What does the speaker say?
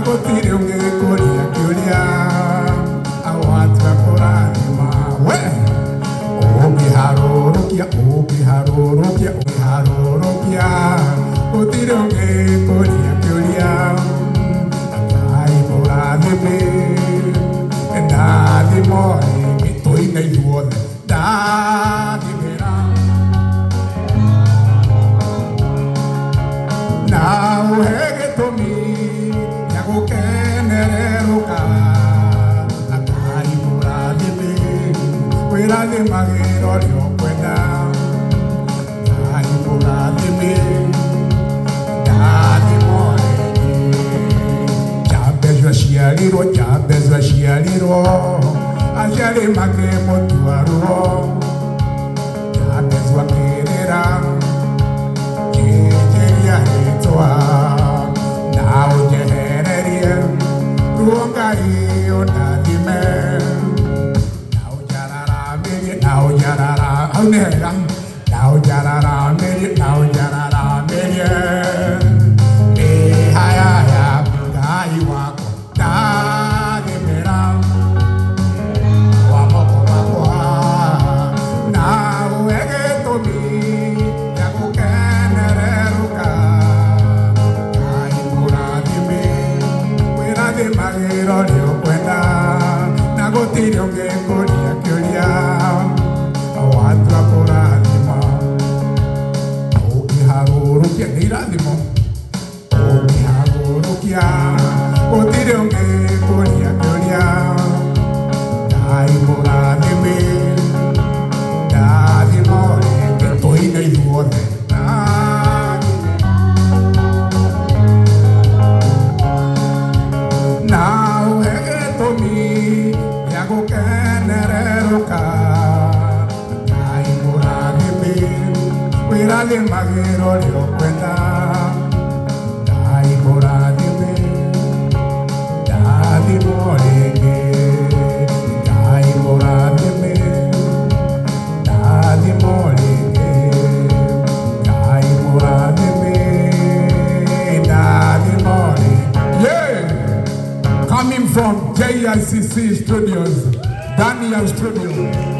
gutire ungikuria kiuria awatu akorathima we ungiharurukia gutire ungikuria kiuria Ngai murathime ndathimore gituina ithuothe ndathimira na uhe gitumi gĩa gũkenereruka Ngai mũrathime wĩrathimagĩra ũrĩa ũkwenda Ngai mũrathime ndathimore Jabez aciarirwo aciarĩ make mũtwarwo Jabez akĩrĩra kĩnjĩria rĩtwa na ũnjehererie ruo Ngai ũndathime na ũnjararamĩrie hau nĩ hega na ũnjararamĩrie haya Ngai wakwa ndathimĩra wa moko makwa na ũhe gĩtũmi gĩa gũkenereruka Ngai mũrathime wĩrathimagĩra ũrĩa ũkwenda na gũtirĩ ũngĩkũria kĩũria watua kũrathima ũngĩharũrũkia nĩ irathimo ũngĩharũrũkia gũtirĩ ũngĩkũria kĩũria Ngai mũrathime ndathimo rĩngĩ tũine ithuothe na ũhe gĩtũmi gĩa gũkenereruka Ngai mũrathime wĩrathimagĩra ũrĩa ũkwenda Ngai mũrathime ndathimo rĩngĩ Ngai mũrathime ndathimo rĩngĩ Ngai mũrathime ndathimo rĩngĩ Coming from JICC Studios, Daniel Studio.